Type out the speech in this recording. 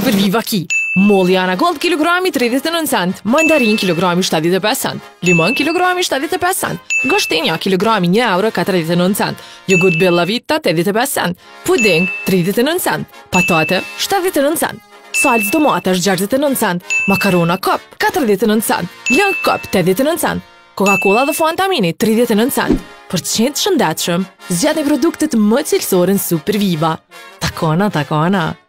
Super Viva Ki. Molli Ana Gold kilogrami 39 cent, mandarin kilogrami 75 cent, limon kilogrami 75 cent, gostinja kilogrami 1 euro 49 cent, jogurt Bella Vita 85 cent, puding 39 cent, patate 79 cent, salz domate 69 cent, makarona cup 49 cent, lëng cup 89 cent, Coca-Cola dhe Fanta Mini 39 cent. Për të qenë të shëndetshëm, zgjidhni produktet më cilësore në Super Viva. Takona.